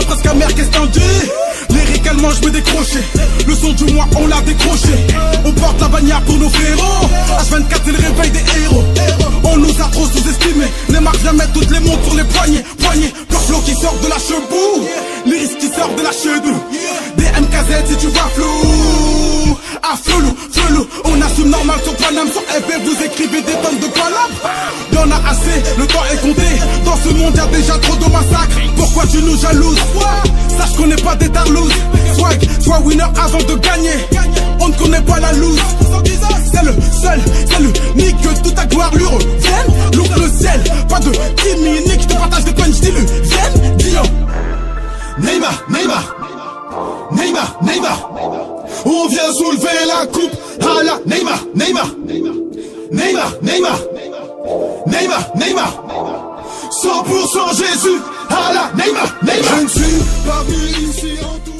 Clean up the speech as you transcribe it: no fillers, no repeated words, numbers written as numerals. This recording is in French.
presque amer, qu'est-ce t'en dis? Lyricalement je me décrochais, le son du mois on l'a décroché. On porte la bannière pour nos frérots, H24 c'est le réveil des héros. On nous a trop sous-estimés, les marques viennent mettre toutes les montres sur les poignets. Pur flow qui sort de la chebou, l'iris qui sort de la chedou. Des MKZ si tu vois flou. Ah flou, on assume normal sur Paname, sur FB vous écrivez des tonnes de collabs. Y'en a assez, le temps est compté. Dans ce monde y'a déjà trop de massacres. Pourquoi tu nous jalouses? Sache qu'on n'est pas des tarlouses. Swag, sois winner avant de gagner. On ne connaît pas la loose. C'est le seul, c'est l'unique que toute ta gloire lui revienne. Look le ciel, pas de timinique. Je te partage des punch, dis-le, vienne, Guillaume. Neymar, on vient soulever la coupe à la Neymar, 100% Jésus à la Neymar. Je ne suis pas venu ici en tout